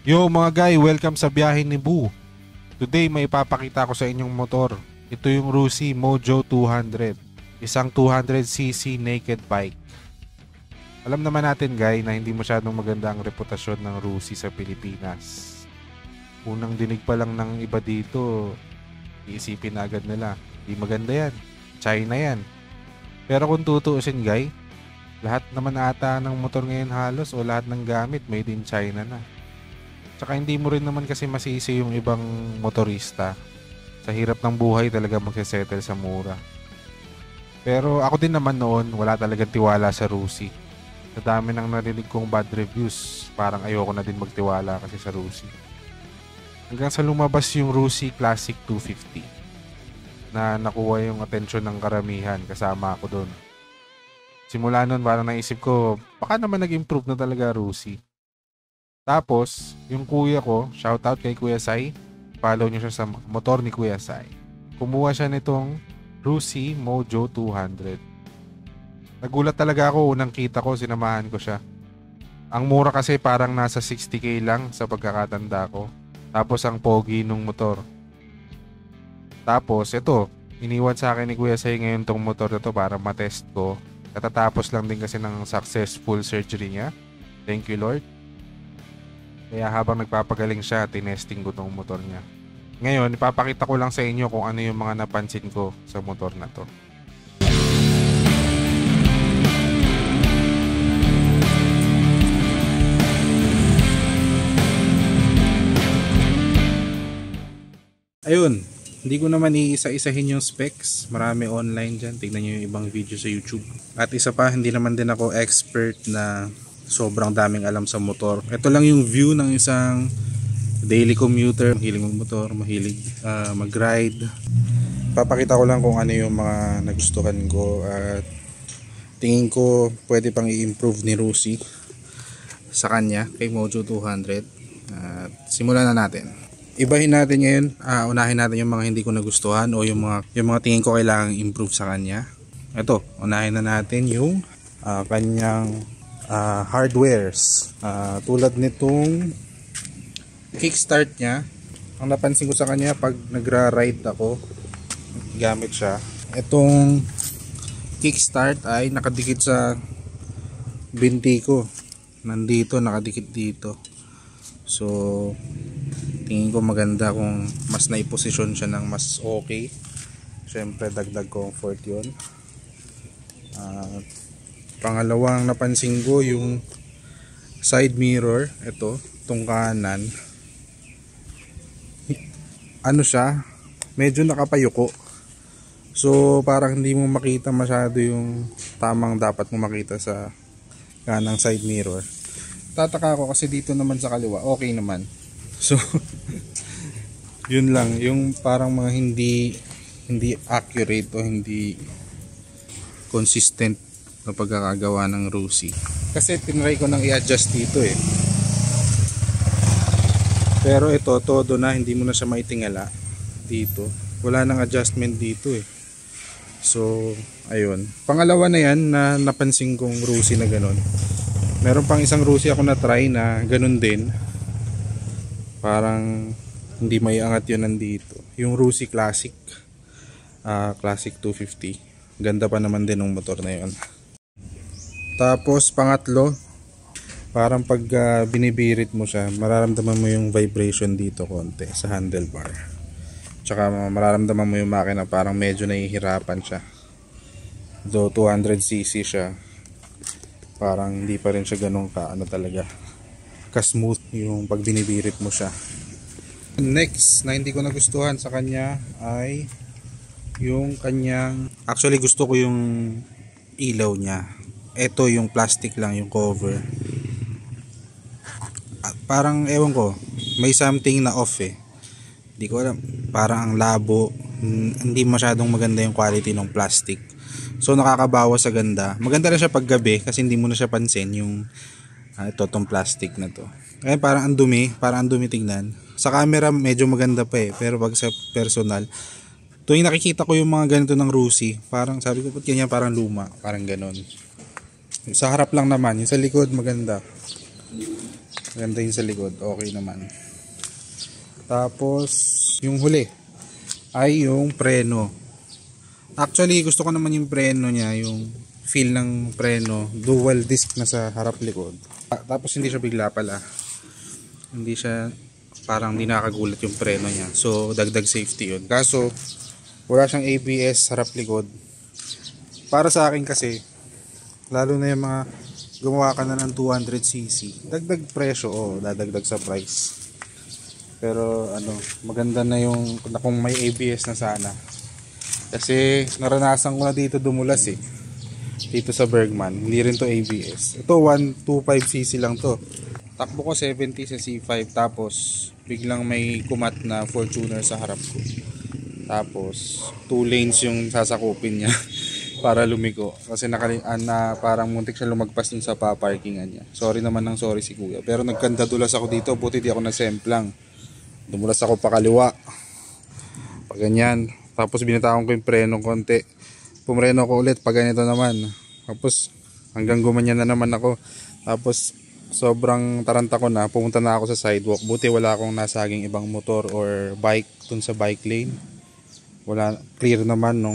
Yo mga guy, welcome sa biyahe ni Boo. Today may ipapakita ko sa inyong motor. Ito yung Rusi Mojo 200. Isang 200cc naked bike. Alam naman natin guy na hindi masyadong maganda ang reputasyon ng Rusi sa Pilipinas. Unang dinig pa lang ng iba dito, iisipin na agad nila, di maganda yan, China yan. Pero kung tutuusin guy, lahat naman ata ng motor ngayon halos o lahat ng gamit made in China na. Tsaka hindi mo rin naman kasi masisi yung ibang motorista. Sa hirap ng buhay talaga magsisettle sa mura. Pero ako din naman noon, wala talagang tiwala sa Rusi. Sa dami ng narinig kong bad reviews, parang ayoko na din magtiwala kasi sa Rusi. Hanggang sa lumabas yung Rusi Classic 250 na nakuha yung atensyon ng karamihan, kasama ako doon. Simula noon parang naisip ko, baka naman nag-improve na talaga Rusi. Tapos, yung kuya ko, shoutout kay Kuya Sai, follow nyo siya sa motor ni Kuya Sai. Kumuha siya nitong Rusi Mojo 200. Nagulat talaga ako, unang kita ko, sinamahan ko siya. Ang mura kasi parang nasa 60k lang sa pagkakatanda ko. Tapos ang pogi nung motor. Tapos, ito, iniwan sa akin ni Kuya Sai ngayon tong motor na to para matest ko. Katatapos lang din kasi ng successful surgery niya. Thank you Lord. Kaya habang nagpapagaling siya, tinesting ko tong motor niya. Ngayon, ipapakita ko lang sa inyo kung ano yung mga napansin ko sa motor na to. Ayun, hindi ko naman iisa-isahin yung specs. Marami online dyan. Tignan nyo yung ibang video sa YouTube. At isa pa, hindi naman din ako expert na sobrang daming alam sa motor. Ito lang yung view ng isang daily commuter, mahilig magmotor, mahilig mag-ride. Papakita ko lang kung ano yung mga nagustuhan ko at tingin ko pwede pang i-improve ni Rusi sa kanya kay Mojo 200. At simulan na natin. Ibahin natin ngayon, unahin natin yung mga hindi ko nagustuhan o yung mga tingin ko kailangang improve sa kanya. Ito, unahin na natin yung kanyang hardwares. Tulad nitong kickstart niya. Ang napansin ko sa kanya pag nagra-ride ako, gamit siya. Itong kickstart ay nakadikit sa binti ko. Nandito, nakadikit dito. So, tingin ko maganda kung mas naiposisyon siya ng mas okay. Siyempre, dagdag comfort yun. Pangalawang napansin ko yung side mirror. Ito, itong kanan. Ano siya? Medyo nakapayuko. So parang hindi mo makita masyado yung tamang dapat mo makita sa kanang side mirror. Tataka ako kasi dito naman sa kaliwa, okay naman. So yun lang, yung parang mga hindi accurate o hindi consistent na pagkakagawa ng Rusi. Kasi tinry ko nang i-adjust dito eh. Pero ito, todo na, hindi mo na siya maitingala dito. Wala nang adjustment dito eh. So, ayun. Pangalawa na yan na napansin kong Rusi na ganun. Meron pang isang Rusi ako na try na ganun din. Parang hindi may angat yun nandito. Yung Rusi Classic. Classic 250. Ganda pa naman din ng motor na yun. Tapos pangatlo, parang pag binibirit mo siya, mararamdaman mo yung vibration dito konti sa handlebar. Tsaka mararamdaman mo yung makina parang medyo nahihirapan siya. Though 200cc siya, parang hindi pa rin siya ganun talaga ka-smooth yung pag binibirit mo siya. Next na hindi ko nagustuhan sa kanya ay yung kanyang, actually gusto ko yung ilaw niya. Ito yung plastic lang, yung cover. Parang ewan ko, may something na off eh. Hindi ko alam, parang ang labo, hindi masyadong maganda yung quality ng plastic. So nakakabawas sa ganda. Maganda lang siya pag gabi kasi hindi mo na siya pansin yung tong plastic na to. Kaya parang ang dumi tingnan. Sa camera medyo maganda pa eh, pero pag sa personal, tuwing nakikita ko yung mga ganito ng Rusi, parang sabi ko, ba't ganyan, parang luma, parang ganon. Sa harap lang naman, yung sa likod maganda. Ganda yung sa likod, okay naman. Tapos yung huli ay yung preno. Actually gusto ko naman yung preno niya, yung feel ng preno, dual disc na sa harap likod. Tapos hindi siya bigla pala, hindi siya parang di nakagulat yung preno niya, so dagdag safety yun. Kaso wala siyang ABS harap likod. Para sa akin kasi, lalo na yung mga gumawa ka na ng 200cc, dagdag presyo, dadagdag sa price. Pero maganda na yung kung may ABS na sana. Kasi naranasan ko na dito dumulas dito sa Bergman, hindi rin to ABS. Ito 125cc lang to. Takbo ko 70 sa C5, tapos biglang may kumat na Fortuner sa harap ko. Tapos 2 lanes yung sasakupin niya para lumiko. Kasi parang muntik siya lumagpas dun sa paparkingan niya. Sorry naman ng sorry si kuya. Pero nagkandadulas ako dito, buti di ako nasemplang. Dumulas ako pa kaliwa. Pag ganyan. Tapos binitawan ko yung preno konti. Pumreno ko ulit pag ganito naman. Tapos hanggang gumanyan na naman ako. Tapos sobrang taranta ko na, pumunta na ako sa sidewalk. Buti wala akong nasaging ibang motor or bike dun sa bike lane. Wala, clear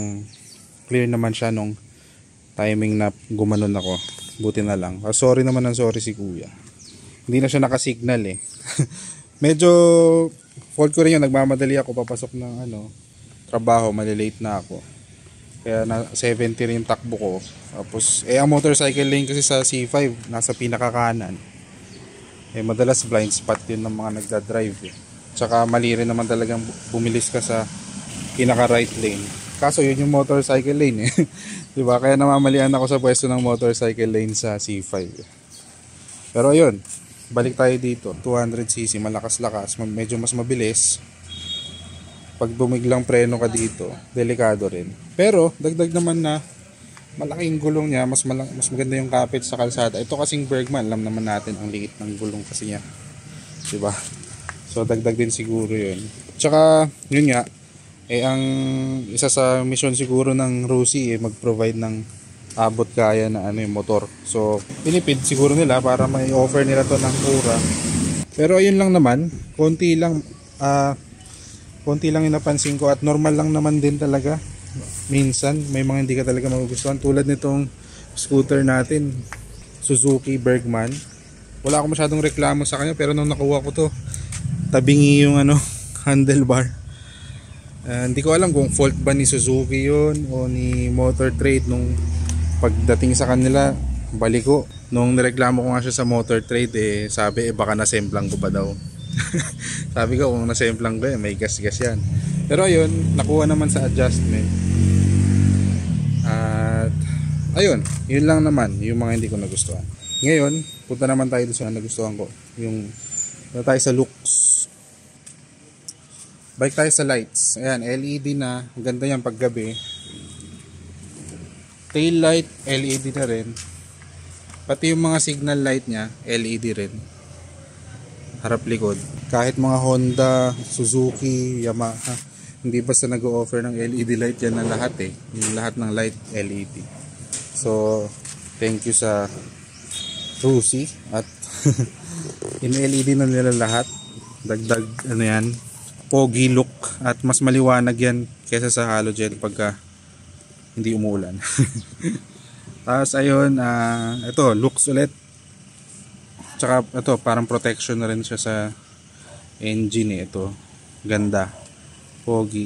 naman siya nung timing na gumanon ako. Buti na lang. Sorry naman ng sorry si kuya. Hindi na siya nakasignal Medyo fault ko rin yun, nagmamadali ako papasok ng trabaho, malilate na ako. Kaya na 70 rin yung takbo ko. Tapos ang motorcycle lane kasi sa C5 nasa pinakakanan. Madalas blind spot yun ng mga nagdadrive Tsaka mali rin naman talagang bumilis ka sa pinaka right lane. Kaso yun yung motorcycle lane diba? Kaya namamalian ako sa pwesto ng motorcycle lane sa C5. Pero ayun, balik tayo dito. 200cc, malakas-lakas, medyo mas mabilis. Pag bumiglang preno ka dito, delikado rin. Pero dagdag naman na malaking gulong niya, mas maganda yung kapit sa kalsada. Ito kasing Bergman, alam naman natin ang liit ng gulong kasi niya. Diba? So dagdag din siguro yun. Tsaka yun nga, ang isa sa mission siguro ng Rusi mag-provide ng abot kaya na yung motor. So pinipid siguro nila para may offer nila to ng mura. Pero ayun lang naman, konti lang yung napansin ko at normal lang naman din talaga. Minsan may mga hindi ka talaga magugustuhan, tulad nitong scooter natin, Suzuki Bergman. Wala akong masyadong reklamo sa kanya, pero nung nakuha ko to, tabingi yung handlebar. Hindi ko alam kung fault ba ni Suzuki yun o ni Motor Trade. Nung pagdating sa kanila, baliko. Nung nireklamo ko nga siya sa Motor Trade, sabi baka nasemplang ko pa daw. Sabi ko kung nasemplang ko may gas-gas yan. Pero ayun, nakuha naman sa adjustment. At ayun, yun lang naman yung mga hindi ko nagustuhan. Ngayon, punta naman tayo sa nagustuhan ko. Punta tayo sa looks. Balik tayo sa lights. Ayan, LED na. Ang ganda yan paggabi. Tail light, LED na rin. Pati yung mga signal light niya, LED rin. Harap likod. Kahit mga Honda, Suzuki, Yamaha, hindi basta nag-o-offer ng LED light yan na lahat yung lahat ng light LED. So thank you sa Rusi at in LED na nila lahat. Dagdag yan, pogi look at mas maliwanag yan kaysa sa halogen pagka hindi umuulan. Tapos ayun, ito looks ulit. Tsaka ito parang protection na rin siya sa engine ito. Ganda. Pogi.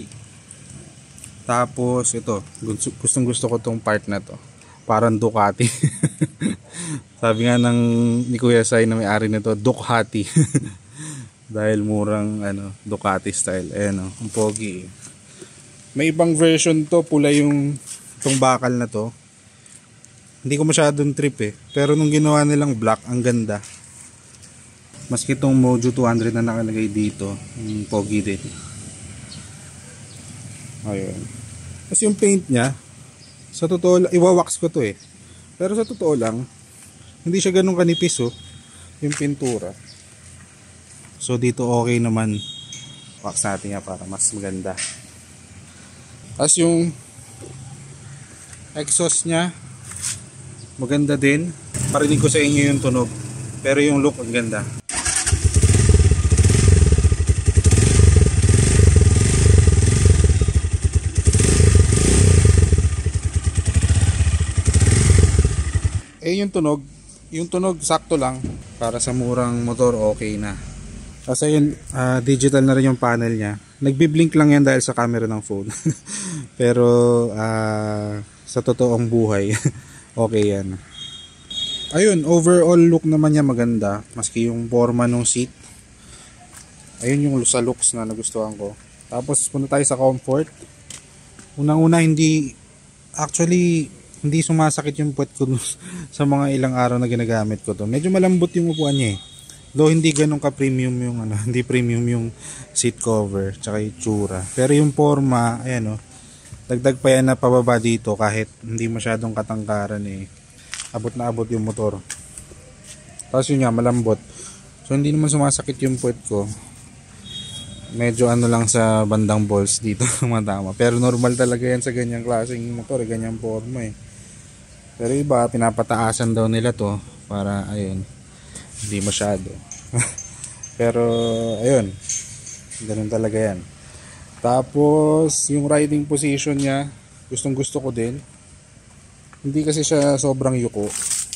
Tapos ito, gustong gusto ko tong part na to. Parang Ducati. Sabi nga ni Kuya Sai na may-ari nito, Ducati. Dahil murang Ducati style. Ayan ang pogi. May ibang version to, pula tong bakal na to. Hindi ko masyadong trip pero nung ginawa nilang black, ang ganda. Maski itong Mojo 200 na nakalagay dito, pogi din. Ayun. Kasi yung paint niya, sa totoo lang, iwawax ko to pero sa totoo lang, hindi siya ganun kanipis yung pintura. So dito okay naman, wax natin nga para mas maganda. Tapos yung exhaust niya, maganda din. Parinig ko sa inyo yung tunog, pero yung look ang ganda. yung tunog. Yung tunog sakto lang. Para sa murang motor, okay na. Kasi yun, digital na rin yung panel niya. Nagbi-blink lang yan dahil sa camera ng phone. Pero sa totoong buhay, okay yan. Ayun, overall look naman niya maganda. Maski yung forma ng seat. Ayun yung sa looks na nagustuhan ko. Tapos punta tayo sa comfort. Unang-una hindi sumasakit yung puwet ko sa mga ilang araw na ginagamit ko to. Medyo malambot yung upuan niya eh. Though hindi ganun ka-premium yung hindi premium yung seat cover tsaka yung tsura. Pero yung forma, ayan dagdag pa yan na pababa dito kahit hindi masyadong katangkaran eh. Abot na abot yung motor. Tapos yun nga, malambot. So hindi naman sumasakit yung puwet ko. Medyo lang sa bandang balls dito tumatama. Pero normal talaga yan sa ganyang klaseng motor, ganyang forma eh. Pero iba, pinapataasan daw nila to para ayun, hindi masyado. Pero ayun, ganun talaga yan. Tapos yung riding position niya, gustong gusto ko din. Hindi kasi siya sobrang yuko.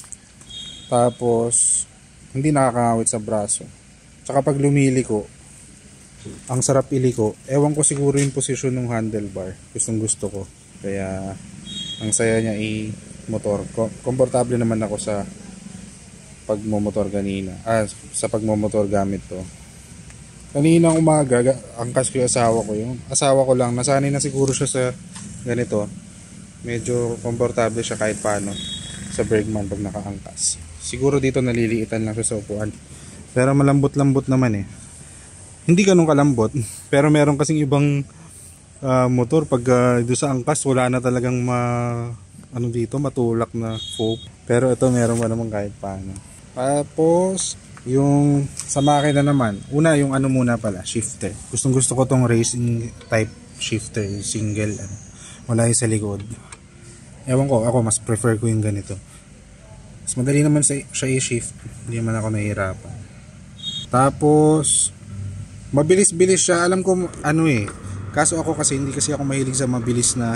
Tapos hindi nakakangawit sa braso. Tsaka pag lumiliko, ang sarap iliko. Ewan ko siguro yung position ng handlebar. Gustong gusto ko. Kaya ang saya niya motor. Komportable naman ako sa pagmomotor kanina. Sa pagmomotor gamit to. Kaninang umaga, angkas ko yung asawa ko. Yung asawa ko lang, nasanay na siguro siya sa ganito. Medyo komportable siya kahit paano sa Bergman pag nakaangkas. Siguro dito naliliitan lang siya sa upuan. Pero malambot-lambot naman eh. Hindi ganun kalambot. Pero meron kasing ibang motor pag doon sa angkas wala na talagang matulak na foam. Pero ito meron pa naman kahit paano. Tapos yung sa makina naman, una yung muna pala, shifter. Gustong gusto ko tong racing type shifter, single wala yung sa likod. Ewan ko, ako mas prefer ko yung ganito. Mas madali naman siya i-shift, hindi naman ako nahihirapan. Tapos mabilis-bilis siya, alam ko kaso ako kasi hindi kasi ako mahilig sa mabilis na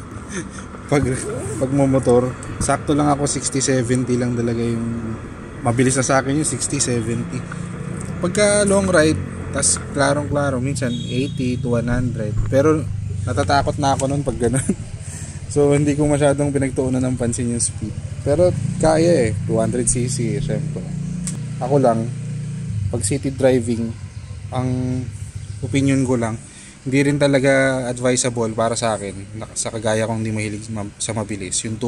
pagmomotor. Sakto lang ako, 60-70 lang talaga yung mabilis na sa akin, yung 60-70. Pagka long ride, tas klarong-klaro, minsan 80 to 100. Pero natatakot na ako nun pag ganun. So hindi ko masyadong pinagtuunan ng pansin yung speed. Pero kaya 200cc syempre. Ako lang, pag city driving, ang opinion ko lang, hindi rin talaga advisable para sa akin, sa kagaya kong hindi mahilig sa mabilis, yung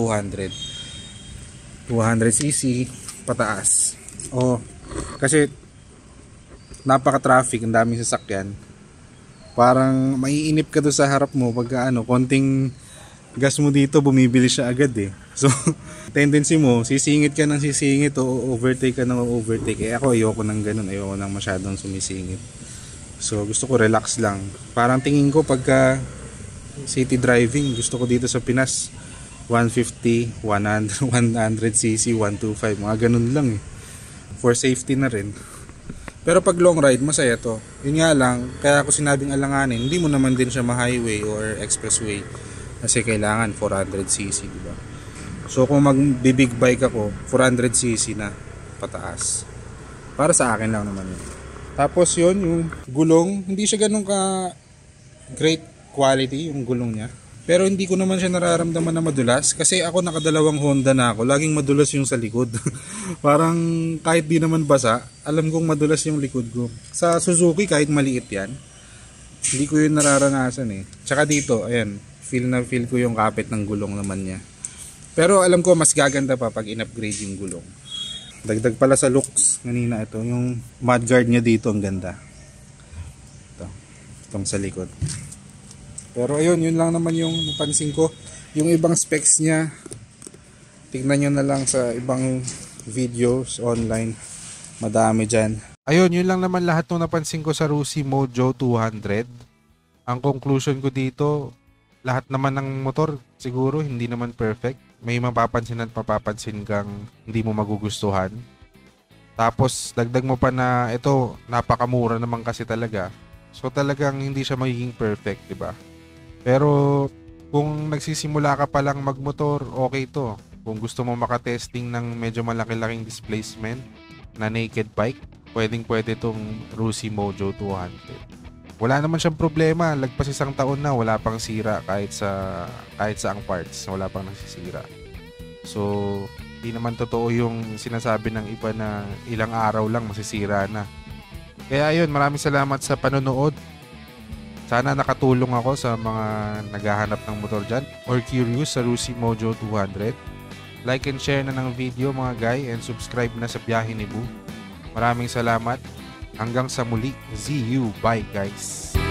200cc pataas. Kasi napaka-traffic, ang daming sasakyan. Parang maiinip ka doon sa harap mo pagka konting gas mo dito, bumibili siya agad eh. So, tendency mo, sisingit ka ng sisingit o overtake ka ng overtake. Ako ayoko ng ganun, ayoko ng masyadong sumisingit. So, gusto ko relax lang. Parang tingin ko pagka city driving, gusto ko dito sa Pinas 150, 100, 100cc, 125, mga ganun lang eh. For safety na rin. Pero pag long ride, masaya to. Yun nga lang, kaya ako sinabing alanganin, hindi mo naman din siya ma-highway or expressway. Kasi kailangan 400cc, diba? So kung mag-big bike ako, 400cc na pataas. Para sa akin lang naman yun. Tapos yun, yung gulong, hindi siya ganun ka great quality yung gulong niya. Pero hindi ko naman siya nararamdaman na madulas. Kasi ako nakadalawang Honda na ako. Laging madulas yung sa likod. Parang kahit di naman basa, alam kong madulas yung likod ko. Sa Suzuki kahit maliit yan, hindi ko yun nararanasan eh. Tsaka dito, ayan, feel na feel ko yung kapit ng gulong naman niya. Pero alam ko mas gaganda pa pag in-upgrade yung gulong. Dagdag pala sa looks, kanina ito, yung mudguard niya dito ang ganda. Itong sa likod. Pero ayun, yun lang naman yung napansin ko. Yung ibang specs niya, tignan nyo na lang sa ibang videos online. Madami dyan. Ayun, yun lang naman lahat ng napansin ko sa Rusi Mojo 200. Ang conclusion ko dito, lahat naman ng motor siguro hindi naman perfect. May mapapansin at papapansin kang hindi mo magugustuhan. Tapos dagdag mo pa na ito, napakamura naman kasi talaga. So talagang hindi siya magiging perfect, 'di ba? Pero kung nagsisimula ka pa lang magmotor, okay to. Kung gusto mo makatesting ng medyo malaki-laking displacement na naked bike, pwedeng-pwede tong Rusi Mojo 200. Wala naman siyang problema, lagpas 1 taon na wala pang sira kahit sa ang parts, wala pang nasisira. So, hindi naman totoo yung sinasabi ng iba na ilang araw lang masisira na. Kaya ayun, maraming salamat sa panonood. Sana nakatulong ako sa mga naghahanap ng motor dyan or curious sa Rusi Mojo 200. Like and share na ng video mga guy and subscribe na sa Biyahe ni Boo. Maraming salamat. Hanggang sa muli. See you. Bye guys.